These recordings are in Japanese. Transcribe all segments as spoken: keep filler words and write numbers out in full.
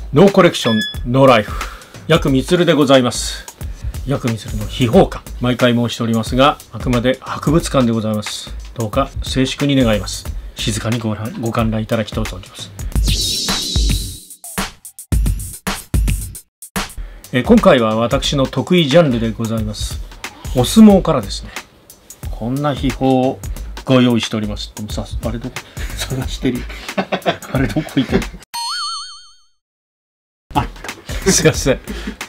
ノーコレクションノーライフ、ヤクミツルでございます。ヤクミツルの秘宝館、毎回申しておりますが、あくまで博物館でございます。どうか静粛に願います。静かに ご, ご観覧いただきとう存じます。え今回は私の得意ジャンルでございます。お相撲からですね、こんな秘宝をご用意しております。でもさ、あれどこ探してるあれどこ行ってるあった。すいません。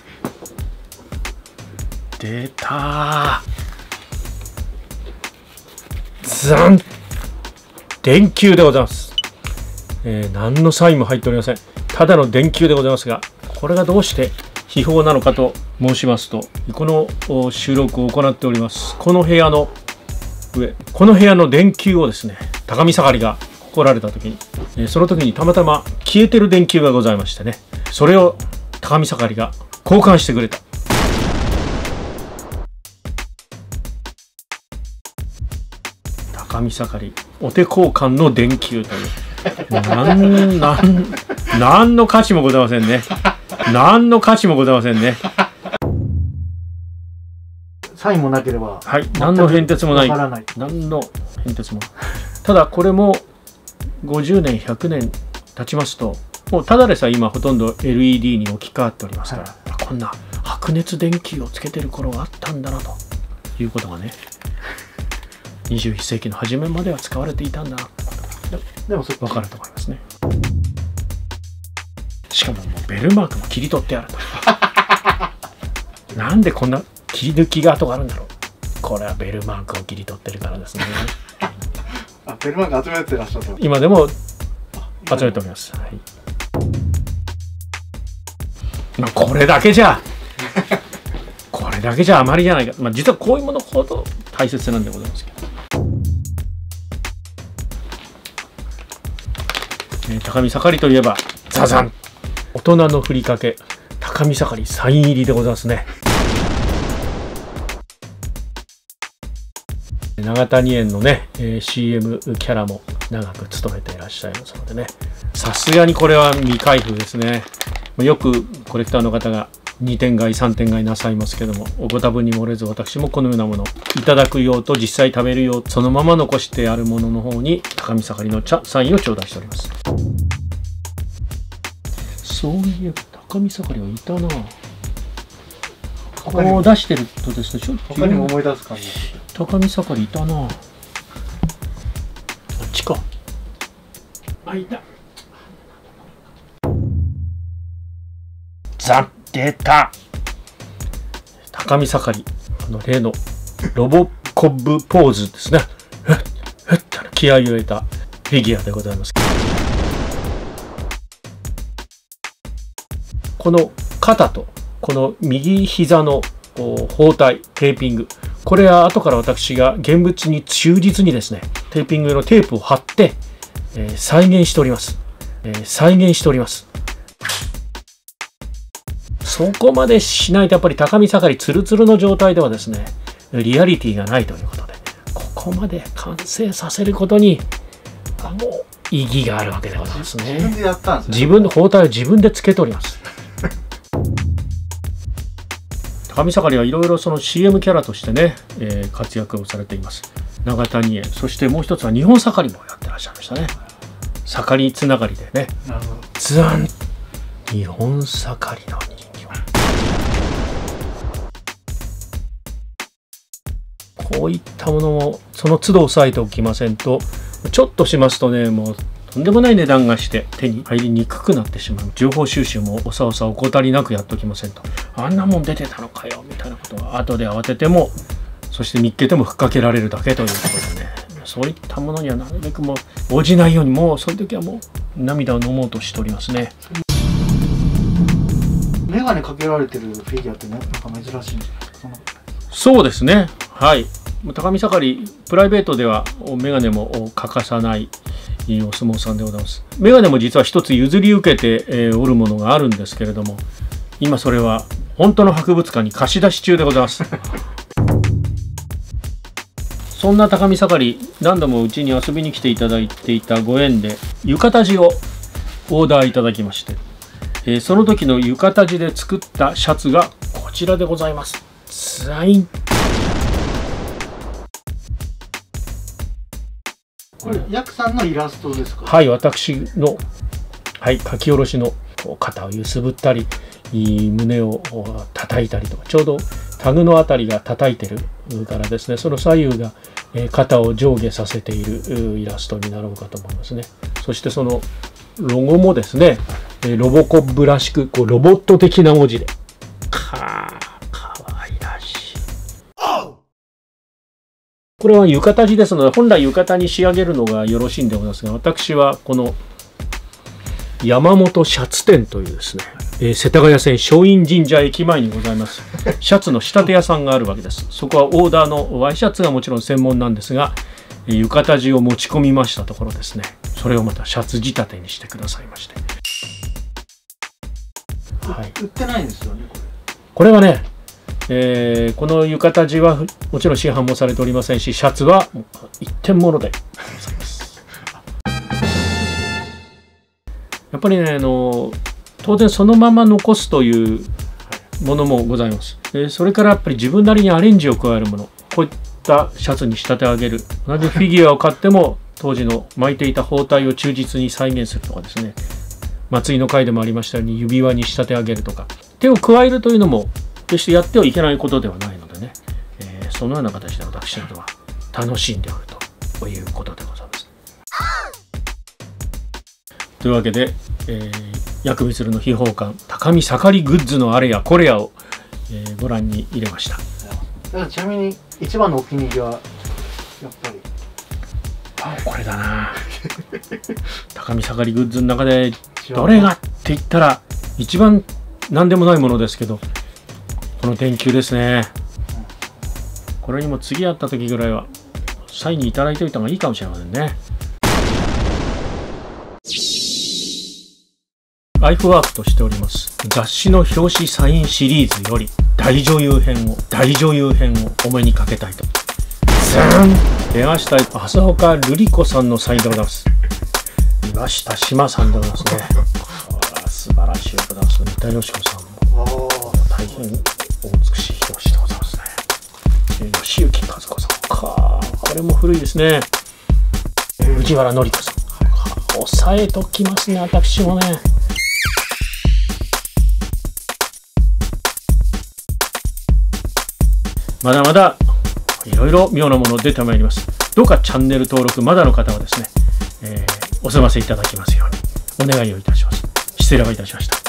出たー。ザン電球でございます。えー、何のサインも入っておりません。ただの電球でございますが、これがどうして秘宝なのかと申しますと、この収録を行っておりますこの部屋の上、この部屋の電球をですね、高見盛が来られた時に、えー、その時にたまたま消えてる電球がございましてね、それを高見盛が交換してくれた。高見盛お手交換の電球というなんなん何の価値もございませんね。何の価値もございませんね。 サインもなければ、 はい、何の変哲もない。 わからない。 何の変哲もない。ただこれもごじゅうねんひゃくねん経ちますと、もうただでさえ今ほとんど エルイーディー に置き換わっておりますから、はい、こんな白熱電球をつけてる頃があったんだなということがね、にじゅういっせいきの初めまでは使われていたんだなとでも分かると思いますね。しかももうベルマークも切り取ってあるとなんでこんな切り抜きが跡があるんだろう。これはベルマークを切り取ってるからですね。 あ、ベルマーク集めてらっしゃった。 今でも集めております。はい、まあこれだけじゃこれだけじゃあまりじゃないか。まあ実はこういうものほど大切なんでございますけど、えー、高見盛といえばザザン、大人のふりかけ高見盛サイン入りでございますね。永谷園のね、えー、シーエム キャラも長く務めていらっしゃいますのでね、さすがにこれは未開封ですね。よくコレクターの方がにてん買いさんてん買いなさいますけども、ご多分に漏れず私もこのようなものいただく用と実際食べる用、そのまま残してあるものの方に高見盛のサインを頂戴しております。そういえば高見盛はいたな。顔を出してるとですね、ちょっと他にも思い出す感じ。 高見盛いたな。あっちか。あ、いた。ザ出た。高見盛、あの例のロボコブポーズですね。ふっふっと気合いを入れたフィギュアでございます。この肩とこの右膝の包帯テーピング、これは後から私が現物に忠実にですね、テーピングのテープを貼って、えー、再現しております、えー、再現しております。そこまでしないとやっぱり高見盛ツルツルの状態ではですね、リアリティがないということで、ここまで完成させることにもう意義があるわけでございますね。 自分でやったんですね。 自分の包帯を自分でつけております高見盛はいろいろその シーエム キャラとしてね、えー、活躍をされています。永谷園、そしてもう一つは日本盛りもやってらっしゃいましたね。盛りつながりでね、 なるほど。 ズワン日本盛りの人形、こういったものもその都度押さえておきませんと、ちょっとしますとね、もうとんでもない値段がして手に入りにくくなってしまう。情報収集もおさおさ怠りなくやっておきませんと、あんなもん出てたのかよみたいなことは後で慌てても、そして見っけてもふっかけられるだけということでね、そういったものにはなるべくもう応じないように、もうそういう時はもう涙を飲もうとしておりますね。 メガネかけられてるフィギュアってね、なんか珍しいんじゃないですか。 そうですね、はい。高見盛プライベートではメガネも欠かさないお相撲さんでございます。メガネも実は一つ譲り受けて、えー、おるものがあるんですけれども、今それは本当の博物館に貸し出し中でございますそんな高見盛、何度もうちに遊びに来ていただいていたご縁で浴衣地をオーダーいただきまして、 えー、その時の浴衣地で作ったシャツがこちらでございます。ザイン。 これヤクさんのイラストですか？ はい、私の、はい、書き下ろしの肩を揺すぶったり胸を叩いたりとか、ちょうどタグのあたりが叩いてるからですね、その左右が肩を上下させているイラストになろうかと思いますね。そしてそのロゴもですね、ロボコップらしくこうロボット的な文字で、かーかわいらしい。これは浴衣地ですので、本来浴衣に仕上げるのがよろしいんでございますが、私はこの山本シャツ店というですね、えー、世田谷線松陰神社駅前にございますシャツの仕立て屋さんがあるわけです。そこはオーダーのワイシャツがもちろん専門なんですが、浴衣地を持ち込みましたところですね、それをまたシャツ仕立てにしてくださいまして、 はい、売ってないんですよねこれ。 これはね、えー、この浴衣地はもちろん市販もされておりませんし、シャツは一点物でございます。やっぱりね、あの当然そのまま残すというものもございます。でそれからやっぱり自分なりにアレンジを加えるもの、こういったシャツに仕立て上げる、同じフィギュアを買っても当時の巻いていた包帯を忠実に再現するとかですね、松井の回でもありましたように指輪に仕立て上げるとか、手を加えるというのも決してやってはいけないことではないのでね、えー、そのような形で私などは楽しんでおるということでございます。というわけで、えー、薬味鶴の秘宝館高見盛りグッズのあれやこれやを、えー、ご覧に入れました。 ちなみに一番のお気に入りはやっぱりあこれだな高見盛りグッズの中でどれがって言ったら一番何でもないものですけど、この電球ですね。これにも次会った時ぐらいはサインにいただいておいた方がいいかもしれませんね。ライフワークとしております雑誌の表紙サインシリーズより大女優編を大女優編をお目にかけたいと。ザーン出ました。浅岡瑠璃子さんのサインでございます。岩下志麻さんでございますね。素晴らしいでございます。三田佳子さんも大変お美しい表紙でございますね。吉行和子さんか、これも古いですね。藤原紀子さん、押さえときますね、私もね。まだまだいろいろ妙なもの出てまいります。どうかチャンネル登録まだの方はですね、えー、お済ませいただきますようにお願いをいたします。失礼をいたしました。